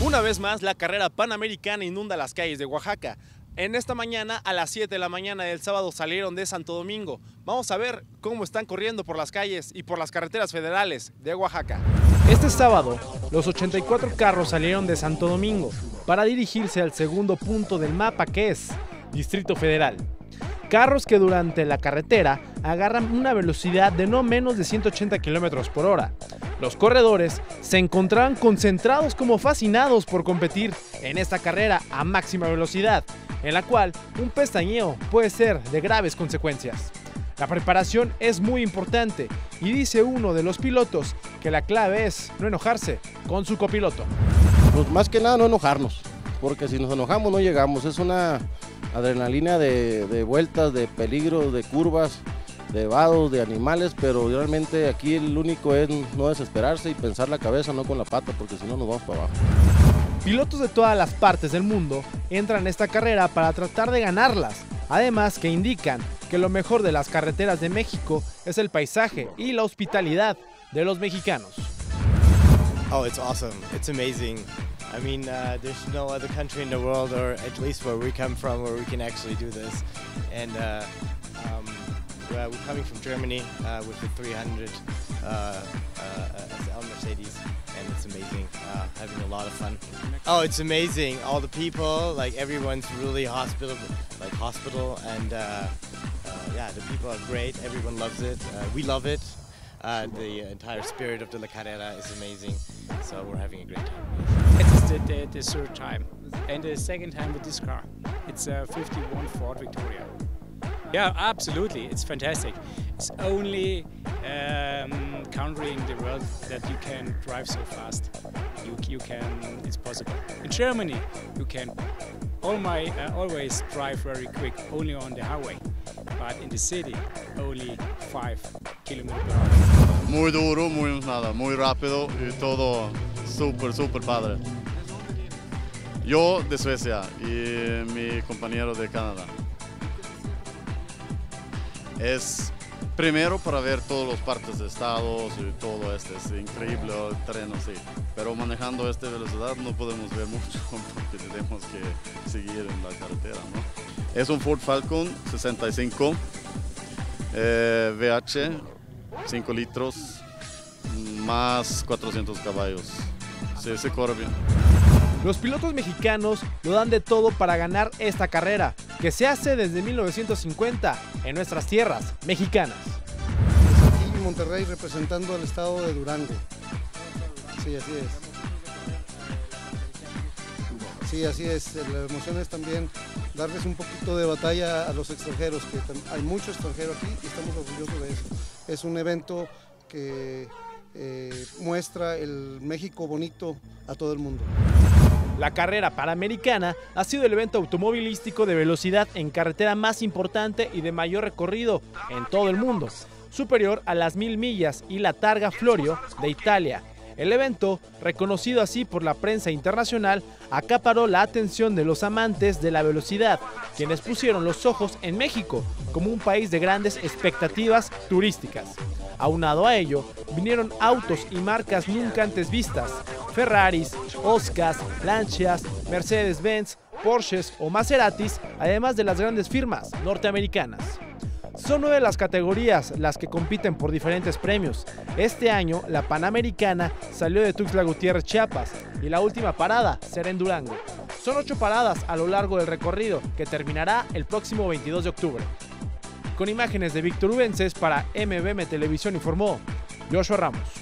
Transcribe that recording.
Una vez más, la carrera panamericana inunda las calles de Oaxaca. En esta mañana, a las 7 de la mañana del sábado, salieron de Santo Domingo. Vamos a ver cómo están corriendo por las calles y por las carreteras federales de Oaxaca. Este sábado, los 84 carros salieron de Santo Domingo para dirigirse al segundo punto del mapa, que es Distrito Federal. Carros que durante la carretera agarran una velocidad de no menos de 180 kilómetros por hora. Los corredores se encontraban concentrados como fascinados por competir en esta carrera a máxima velocidad, en la cual un pestañeo puede ser de graves consecuencias. La preparación es muy importante y dice uno de los pilotos que la clave es no enojarse con su copiloto. Pues más que nada no enojarnos, porque si nos enojamos no llegamos. Es una adrenalina de vueltas, de peligros, de curvas, de vados, de animales, pero realmente aquí el único es no desesperarse y pensar la cabeza, no con la pata, porque si no nos vamos para abajo. Pilotos de todas las partes del mundo entran en esta carrera para tratar de ganarlas, además que indican que lo mejor de las carreteras de México es el paisaje y la hospitalidad de los mexicanos. Oh, it's awesome. It's amazing. I mean, there's no other country in the world, or at least where we come from, where we can actually do this. And we're coming from Germany with the 300 SL Mercedes, and it's amazing. Having a lot of fun. Oh, it's amazing. All the people, like everyone's really hospitable, and yeah, the people are great. Everyone loves it. We love it. The entire spirit of the La Carrera is amazing, so we're having a great time. It's the third time, and the second time with this car. It's a 51 Ford Victoria. Yeah, absolutely, it's fantastic. It's only country in the world that you can drive so fast. You can, it's possible. In Germany, you can always drive very quick, only on the highway. But in the city, only 5 kilometers per hour. Muy duro, muy rápido y todo súper padre. Yo de Suecia y mi compañero de Canadá. Es primero para ver todas las partes de estados y todo es increíble el terreno, sí. Pero manejando a esta velocidad no podemos ver mucho porque tenemos que seguir en la carretera, ¿no? Es un Ford Falcon 65 VH, 5 litros, más 400 caballos. Sí, se corre bien. Los pilotos mexicanos lo dan de todo para ganar esta carrera, que se hace desde 1950 en nuestras tierras mexicanas. Aquí en Monterrey representando al estado de Durango. Sí, así es. Sí, así es. La emoción es también darles un poquito de batalla a los extranjeros, que hay mucho extranjero aquí y estamos orgullosos de eso. Es un evento que muestra el México bonito a todo el mundo. La carrera panamericana ha sido el evento automovilístico de velocidad en carretera más importante y de mayor recorrido en todo el mundo, superior a las 1000 millas, y la Targa Florio de Italia. El evento, reconocido así por la prensa internacional, acaparó la atención de los amantes de la velocidad, quienes pusieron los ojos en México como un país de grandes expectativas turísticas. Aunado a ello, vinieron autos y marcas nunca antes vistas: Ferraris, Oscars, Lancias, Mercedes-Benz, Porsches o Maseratis, además de las grandes firmas norteamericanas. Son 9 las categorías las que compiten por diferentes premios. Este año, la Panamericana salió de Tuxtla Gutiérrez, Chiapas, y la última parada será en Durango. Son 8 paradas a lo largo del recorrido, que terminará el próximo 22 de octubre. Con imágenes de Víctor Ubenses para MBM Televisión informó Joshua Ramos.